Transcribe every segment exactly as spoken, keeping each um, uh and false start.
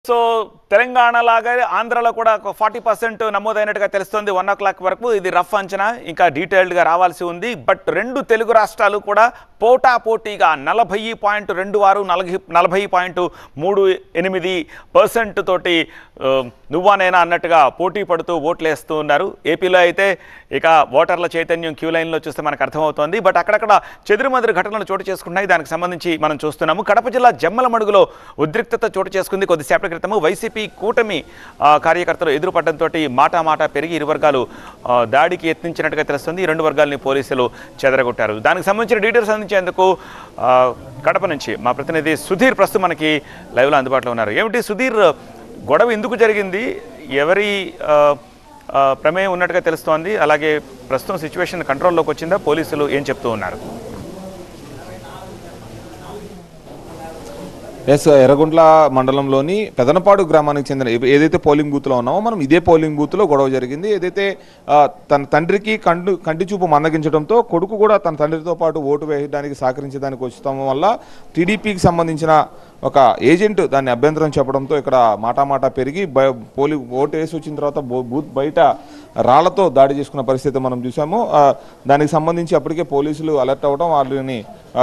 So Telangana లాగా ఆంధ్రలో కూడా ఒక ఫార్టీ పర్సెంట్ నమోదైనట్టుగా తెలుస్తుంది వన్ ఓ క్లాక్ వరకు. ఇది రఫ్ అంచనా, ఇంకా డీటెయిల్డ్గా రావాల్సి ఉంది. బట్ రెండు తెలుగు రాష్ట్రాలు కూడా పోటా పోటీగా నలభై పాయింట్ రెండు ఆరు నలభై నలభై పాయింట్ మూడు ఎనిమిది పర్సెంట్ తోటి నువ్వా నేనా అన్నట్టుగా పోటీ పడుతూ ఓట్లు వేస్తూ ఉన్నారు. ఏపీలో అయితే ఇక ఓటర్ల చైతన్యం క్యూ లైన్లో చూస్తే మనకు అర్థమవుతోంది. బట్ అక్కడక్కడ చెదురుమదురు ఘటనలు చోటు చేసుకుంటున్నాయి. దానికి సంబంధించి మనం చూస్తున్నాము. కడప జిల్లా జమ్మలమడుగులో ఉద్రిక్తత చోటు చేసుకుంది. కొద్దిసేపటి క్రితము వైసీపీ కూటమి కార్యకర్తలు ఎదురుపడడంతో మాటా మాట పెరిగి ఇరు వర్గాలు దాడికి యత్నించినట్టుగా తెలుస్తుంది. ఈ రెండు వర్గాలని పోలీసులు చెదరగొట్టారు. దానికి సంబంధించిన డీటెయిల్స్ అందించేందుకు కడప నుంచి మా ప్రతినిధి సుధీర్ ప్రస్తుతం మనకి లైవ్లో అందుబాటులో ఉన్నారు. ఏమిటి సుధీర్, గొడవ ఎందుకు జరిగింది, ఎవరి ప్రమేయం ఉన్నట్టుగా తెలుస్తోంది, అలాగే ప్రస్తుతం సిచ్యువేషన్ కంట్రోల్లోకి వచ్చిందా, పోలీసులు ఏం చెప్తూ ఉన్నారు? ఎస్, ఎర్రగుంట్ల మండలంలోని పెదనపాడు గ్రామానికి చెందిన ఏదైతే పోలింగ్ బూత్లో ఉన్నామో మనం ఇదే పోలింగ్ బూత్లో గొడవ జరిగింది. ఏదైతే తన తండ్రికి కండు కంటి చూపు మందగించడంతో కొడుకు కూడా తన తండ్రితో పాటు ఓటు వేయడానికి సహకరించడానికి వచ్చడం వల్ల టీడీపీకి సంబంధించిన ఒక ఏజెంట్ దాన్ని అభ్యంతరం చెప్పడంతో ఇక్కడ మాటామాటా పెరిగి పోలింగ్ ఓటు వేసి వచ్చిన తర్వాత బూత్ బయట రాళ్లతో దాడి చేసుకున్న పరిస్థితి మనం చూసాము. దానికి సంబంధించి అప్పటికే పోలీసులు అలర్ట్ అవ్వడం, వాళ్ళని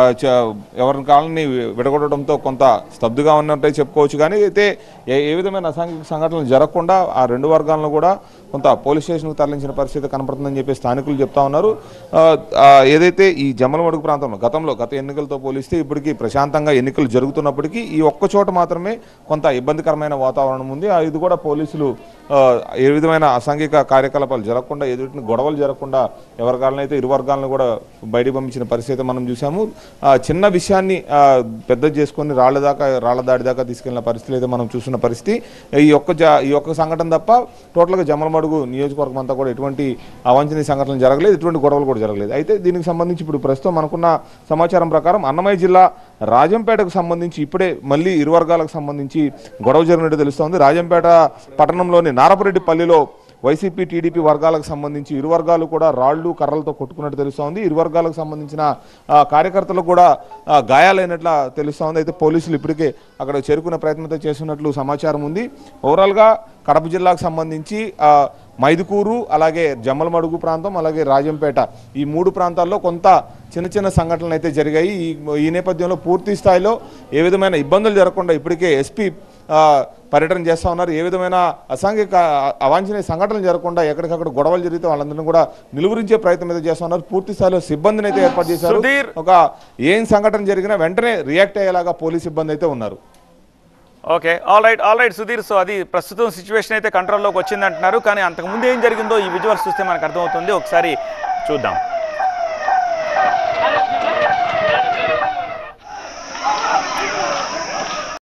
ఎవరిని కాళ్ళని విడగొట్టడంతో కొంత స్తబ్దుగా ఉన్నట్టే చెప్పుకోవచ్చు. కానీ అయితే ఏ విధమైన అసాంఘిక సంఘటనలు జరగకుండా ఆ రెండు వర్గాలను కూడా కొంత పోలీస్ స్టేషన్కు తరలించిన పరిస్థితి కనపడుతుందని చెప్పి స్థానికులు చెప్తా ఉన్నారు. ఏదైతే ఈ జమ్మలమడుగు ప్రాంతంలో గతంలో గత ఎన్నికలతో పోలిస్తే ఇప్పటికీ ప్రశాంతంగా ఎన్నికలు జరుగుతున్నప్పటికీ ఈ ఒక్క చోట మాత్రమే కొంత ఇబ్బందికరమైన వాతావరణం ఉంది. ఇది కూడా పోలీసులు ఏ విధమైన అసాంఘిక కార్యకలాపాలు జరగకుండా, ఎదుటి గొడవలు జరగకుండా ఎవరి కాళ్ళని అయితే ఇరు వర్గాలను కూడా బయట పంపించిన పరిస్థితి మనం చూసాము. చిన్న విషయాన్ని పెద్ద చేసుకొని రాళ్ల దాకా రాళ్ల దాడి దాకా తీసుకెళ్లిన పరిస్థితులు అయితే మనం చూస్తున్న పరిస్థితి. ఈ ఒక్క ఈ ఒక్క సంఘటన తప్ప టోటల్గా జమ్మలమడుగు నియోజకవర్గం అంతా కూడా ఎటువంటి అవాంఛనీయ సంఘటనలు జరగలేదు, ఎటువంటి గొడవలు కూడా జరగలేదు. అయితే దీనికి సంబంధించి ఇప్పుడు ప్రస్తుతం మనకున్న సమాచారం ప్రకారం అన్నమయ్య జిల్లా రాజంపేటకు సంబంధించి ఇప్పుడే మళ్ళీ ఇరు వర్గాలకు సంబంధించి గొడవ జరిగినట్టు తెలుస్తోంది. రాజంపేట పట్టణంలోని నారపరెడ్డిపల్లిలో వైసీపీ టీడీపీ వర్గాలకు సంబంధించి ఇరు వర్గాలు కూడా రాళ్లు కర్రలతో కొట్టుకున్నట్టు తెలుస్తోంది. ఇరు వర్గాలకు సంబంధించిన కార్యకర్తలకు కూడా గాయాలైనట్లు తెలుస్తోంది. అయితే పోలీసులు ఇప్పటికే అక్కడ చేరుకునే ప్రయత్నంతో చేస్తున్నట్లు సమాచారం ఉంది. ఓవరాల్గా కడప జిల్లాకు సంబంధించి మైదుకూరు, అలాగే జమ్మలమడుగు ప్రాంతం, అలాగే రాజంపేట ఈ మూడు ప్రాంతాల్లో కొంత చిన్న చిన్న సంఘటనలు అయితే జరిగాయి. ఈ ఈ నేపథ్యంలో పూర్తి స్థాయిలో ఏ విధమైన ఇబ్బందులు జరగకుండా ఇప్పటికే ఎస్పీ పర్యటన చేస్తూ ఉన్నారు. ఏ విధమైన అసాంఘిక అవాంఛనీయ సంఘటనలు జరగకుండా ఎక్కడికక్కడ గొడవలు జరిగితే వాళ్ళందరినీ కూడా నిలువరించే ప్రయత్నం అయితే చేస్తూ ఉన్నారు. పూర్తి స్థాయిలో సిబ్బందిని అయితే ఏర్పాటు చేశారు. ఒక ఏం సంఘటన జరిగినా వెంటనే రియాక్ట్ అయ్యేలాగా పోలీస్ సిబ్బంది అయితే ఉన్నారు. Okay, all right all right Sudheer. So అది ప్రస్తుతం సిచ్యువేషన్ అయితే కంట్రోల్లోకి వచ్చింది అంటున్నారు. కానీ అంతకుముందు ఏం జరిగిందో ఈ విజువల్స్ చూస్తే మనకు అర్థమవుతుంది. ఒకసారి చూద్దాం.